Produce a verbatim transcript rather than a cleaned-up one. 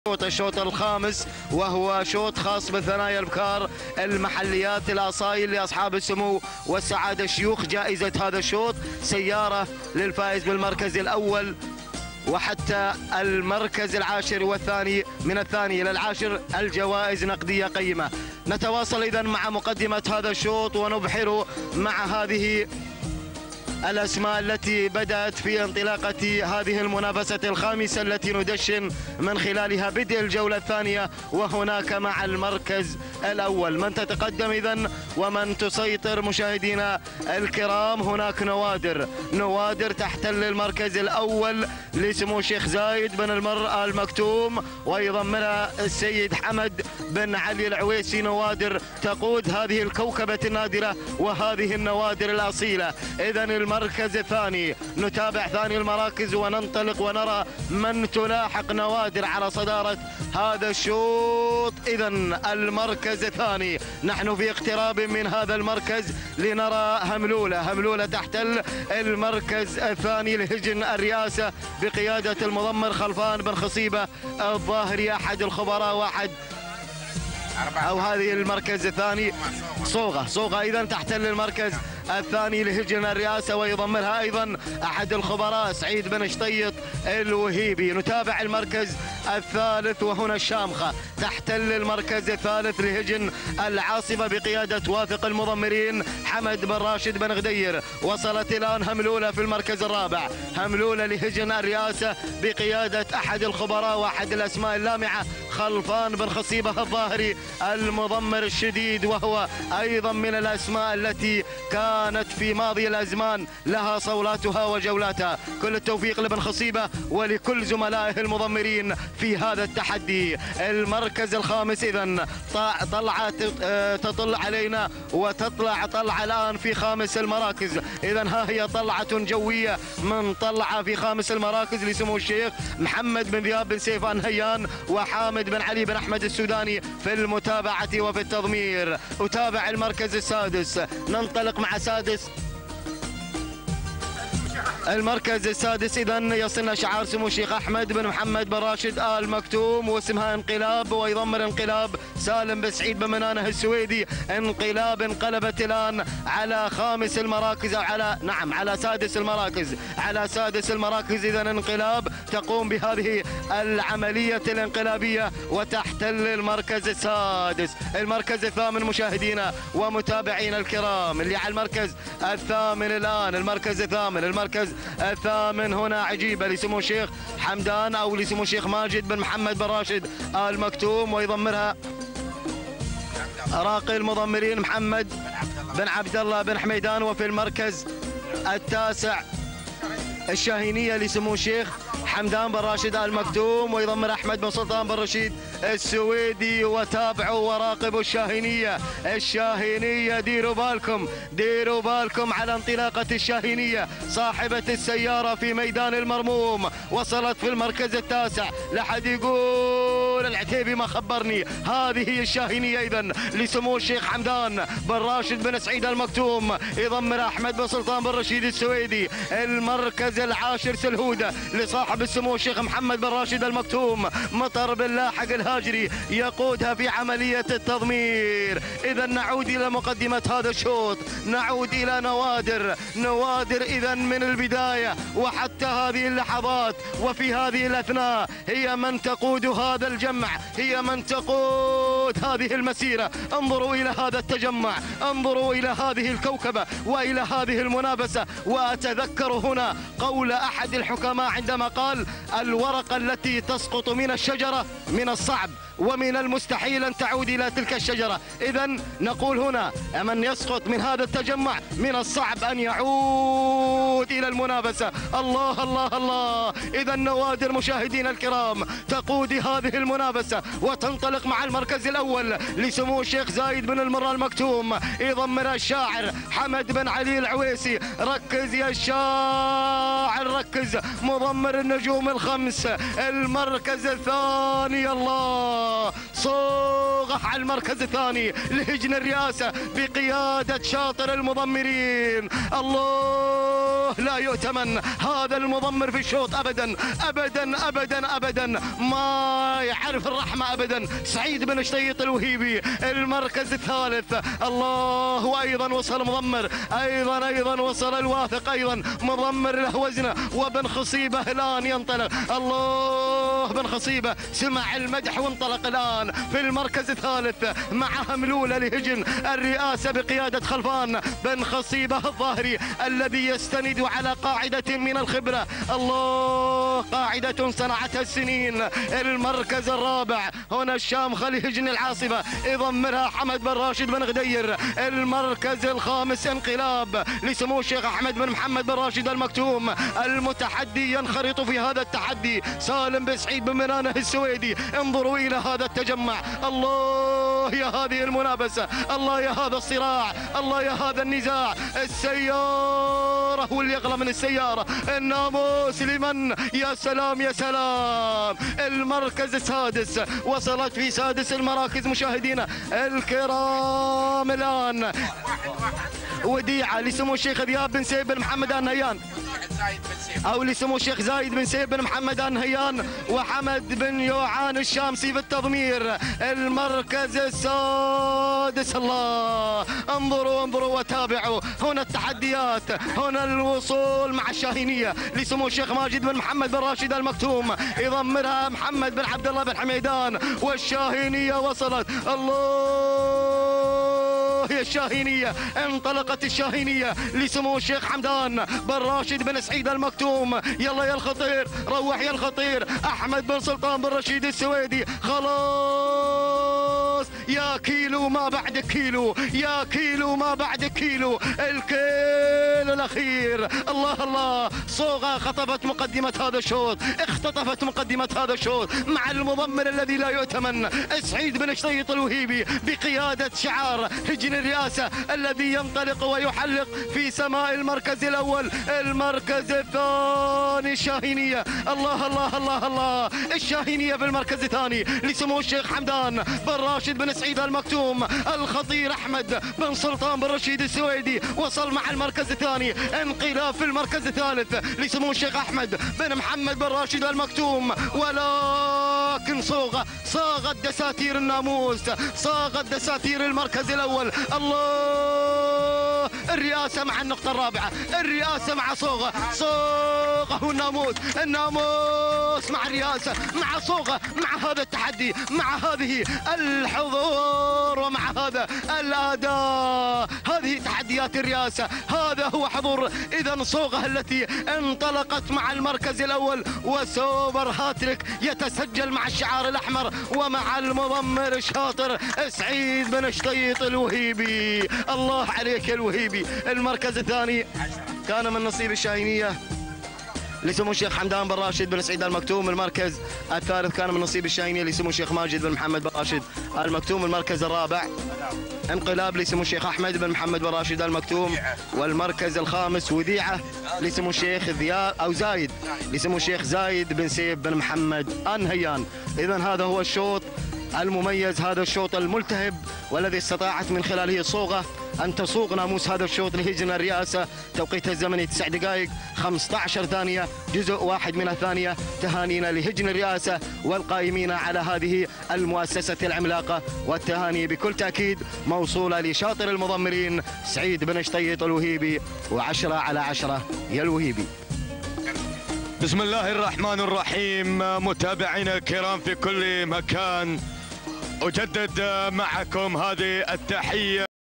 الشوط الخامس، وهو شوط خاص بالثنايا الابكار، المحليات الاصايل لاصحاب السمو والسعاده الشيوخ. جائزه هذا الشوط سياره للفائز بالمركز الاول، وحتى المركز العاشر والثاني من الثاني الى العاشر الجوائز نقديه قيمه. نتواصل اذا مع مقدمه هذا الشوط ونبحر مع هذه الأسماء التي بدأت في انطلاقة هذه المنافسة الخامسة التي ندشن من خلالها بدء الجولة الثانية. وهناك مع المركز الأول من تتقدم إذن ومن تسيطر مشاهدينا الكرام، هناك نوادر نوادر تحتل المركز الأول لسمو الشيخ زايد بن المر آل مكتوم، ويضمنها السيد حمد بن علي العويسي. نوادر تقود هذه الكوكبة النادرة وهذه النوادر الأصيلة. إذن المركز الثاني، نتابع ثاني المراكز وننطلق ونرى من تلاحق نوادر على صدارة هذا الشوط. إذا المركز الثاني، نحن في اقتراب من هذا المركز لنرى هملولة هملولة تحتل المركز الثاني لهجن الرئاسة بقيادة المضمر خلفان بن خصيبة الظاهري أحد الخبراء واحد أو هذه المركز الثاني صوغة صوغة إذا تحتل المركز الثاني لهجن الرئاسة، ويضمنها أيضا أحد الخبراء سعيد بن شطيط الوهيبي. نتابع المركز الثالث وهنا الشامخة تحتل المركز الثالث لهجن العاصفة بقيادة واثق المضمرين حمد بن راشد بن غدير. وصلت الآن هملولة في المركز الرابع، هملولة لهجن الرئاسة بقيادة أحد الخبراء وأحد الأسماء اللامعة خلفان بن خصيبة الظاهري المضمر الشديد، وهو أيضا من الأسماء التي كانت في ماضي الأزمان لها صولاتها وجولاتها. كل التوفيق لبن خصيبة ولكل زملائه المضمرين في هذا التحدي. المركز الخامس إذن طلعة تطل علينا وتطلع طلعة الآن في خامس المراكز. إذن ها هي طلعة جوية من طلعة في خامس المراكز لسمو الشيخ محمد بن ذياب بن سيفان هيان وحامد بن علي بن أحمد السوداني في المتابعة وفي التضمير. أتابع المركز السادس، ننطلق مع سادس المركز السادس. إذا يصلنا شعار سمو الشيخ أحمد بن محمد بن راشد آل مكتوم، واسمها انقلاب، ويضمر انقلاب سالم بن سعيد بن منانه السويدي. انقلاب انقلبت الآن على خامس المراكز أو على نعم على سادس المراكز على سادس المراكز. إذا انقلاب تقوم بهذه العملية الانقلابية وتحتل المركز السادس. المركز الثامن مشاهدينا ومتابعينا الكرام اللي على المركز الثامن الآن، المركز الثامن المركز الثامن هنا عجيبة لسمو الشيخ حمدان أو لسمو الشيخ ماجد بن محمد بن راشد آل مكتوم، ويضمرها راقي المضمرين محمد بن عبد الله بن حميدان. وفي المركز التاسع الشاهينية لسمو الشيخ حمدان بن راشد آل مكتوم، ويضمر أحمد بن سلطان بن رشيد السويدي. وتابعوا وراقبوا الشاهينية الشاهينية ديروا بالكم ديروا بالكم على انطلاقة الشاهينية صاحبة السيارة في ميدان المرموم. وصلت في المركز التاسع، لحد يقول العتيبي ما خبرني. هذه هي الشاهينية إذن لسمو الشيخ حمدان بن راشد بن سعيد المكتوم، يضمر أحمد بن سلطان بن رشيد السويدي. المركز العاشر سلهودة لصاحب السمو الشيخ محمد بن راشد المكتوم، مطر بن لاحق الهاجري يقودها في عملية التضمير. إذا نعود إلى مقدمة هذا الشوط، نعود إلى نوادر نوادر إذا من البداية وحتى هذه اللحظات وفي هذه الأثناء هي من تقود هذا الجمع، هي من تقود هذه المسيرة. انظروا إلى هذا التجمع، انظروا إلى هذه الكوكبة وإلى هذه المنافسة. وأتذكر هنا قول أحد الحكماء عندما قال: الورقة التي تسقط من الشجرة من الصعب ومن المستحيل أن تعود إلى تلك الشجرة. إذن نقول هنا من يسقط من هذا التجمع من الصعب أن يعود إلى المنافسة. الله الله الله. إذا نوادر مشاهدينا الكرام تقود هذه المنافسة وتنطلق مع المركز الأول لسمو الشيخ زايد بن المر المكتوم، يضمر الشاعر حمد بن علي العويسي. ركز يا الشاعر ركز، مضمر النجوم الخمس. المركز الثاني الله صوغة على المركز الثاني لهجن الرئاسة بقيادة شاطر المضمرين. الله الله لا يؤتمن هذا المضمر في الشوط ابدا ابدا ابدا ابدا، ما يعرف الرحمه ابدا. سعيد بن شطيط الوهيبي المركز الثالث. الله، وايضا وصل مضمر، ايضا ايضا وصل الواثق، ايضا مضمر له وزنه. وبن خصيبه الان ينطلق. الله، بن خصيبه سمع المدح وانطلق الان في المركز الثالث مع هملوله لهجن الرئاسه بقياده خلفان بن خصيبه الظاهري الذي يستند على قاعده من الخبره. الله، قاعده صنعتها السنين. المركز الرابع هنا الشامخه لهجن العاصفه يضمرها حمد بن راشد بن غدير. المركز الخامس انقلاب لسمو الشيخ احمد بن محمد بن راشد المكتوم. المتحدي ينخرط في هذا التحدي سالم بن سعيد بن منانه السويدي. انظروا الى هذا التجمع. الله يا هذه المنافسه، الله يا هذا الصراع، الله يا هذا النزاع. السياره واللي يغلى من السياره. الناموس لمن؟ يا سلام يا سلام. المركز السادس وصلت في سادس المراكز مشاهدينا الكرام الان وديعه لسمو الشيخ ذياب بن سيف بن محمد ال نهيان، او لسمو الشيخ زايد بن سيف بن محمد ال نهيان، وحمد بن يوعان الشامسي في التضمير. المركز السادس. الله، انظروا انظروا وتابعوا. هنا التحديات، هنا الوصول مع الشاهينيه لسمو الشيخ ماجد بن محمد بن راشد المكتوم يضمرها محمد بن عبد الله بن حميدان، والشاهينيه وصلت. الله يا الشاهينيه، انطلقت الشاهينيه لسمو الشيخ حمدان بن راشد بن سعيد المكتوم. يلا يا الخطير، روح يا الخطير. احمد بن سلطان بن رشيد السويدي. خلاص يا كيلو ما بعد كيلو، يا كيلو ما بعد كيلو، الكيلو الاخير. الله الله، صوغه خطفت مقدمه هذا الشوط، اختطفت مقدمه هذا الشوط مع المضمر الذي لا يؤتمن سعيد بن شطيط الوهيبي بقياده شعار هجن الرئاسه الذي ينطلق ويحلق في سماء المركز الاول. المركز الثاني الشاهينيه. الله الله الله الله، الشاهينيه في المركز الثاني لسمو الشيخ حمدان بن راشد بن سعيد المكتوم. الخطير احمد بن سلطان بن رشيد السويدي وصل مع المركز الثاني. انقلاب في المركز الثالث لسمو الشيخ احمد بن محمد بن راشد المكتوم. ولكن صوغه صاغت دساتير الناموس، صاغت دساتير المركز الاول. الله، الرئاسه مع النقطه الرابعه، الرئاسه مع صوغه، صوغه والناموس، الناموس مع الرئاسه، مع صوغه، مع هذا التحدي، مع هذه الحضور ومع هذا الاداء. هذه تحديات الرئاسه، هذا هو حضور. اذا صوغه التي انطلقت مع المركز الاول، وسوبر هاتريك يتسجل مع الشعار الاحمر ومع المضمر الشاطر سعيد بن شطيط الوهيبي. الله عليك يا الوهيبي. المركز الثاني كان من نصيب الشاهينيه لسمو الشيخ حمدان بن راشد بن سعيد المكتوم. المركز الثالث كان من نصيب الشاهينيه لسمو الشيخ ماجد بن محمد بن راشد المكتوم. المركز الرابع انقلاب لسمو الشيخ احمد بن محمد بن راشد المكتوم. والمركز الخامس وديعه لسمو الشيخ ذياب او زايد لسمو الشيخ زايد بن سيف بن محمد ال نهيان. اذا هذا هو الشوط المميز، هذا الشوط الملتهب والذي استطاعت من خلاله الصوغه أن تسوق ناموس هذا الشوط لهجن الرئاسة. توقيت الزمني تسع دقائق خمسة عشر ثانية، جزء واحد من الثانية. تهانينا لهجن الرئاسة والقائمين على هذه المؤسسة العملاقة، والتهاني بكل تأكيد موصولة لشاطر المضمرين سعيد بن شطيط الوهيبي. وعشرة على عشرة يا الوهيبي. بسم الله الرحمن الرحيم. متابعينا الكرام في كل مكان، أجدد معكم هذه التحية.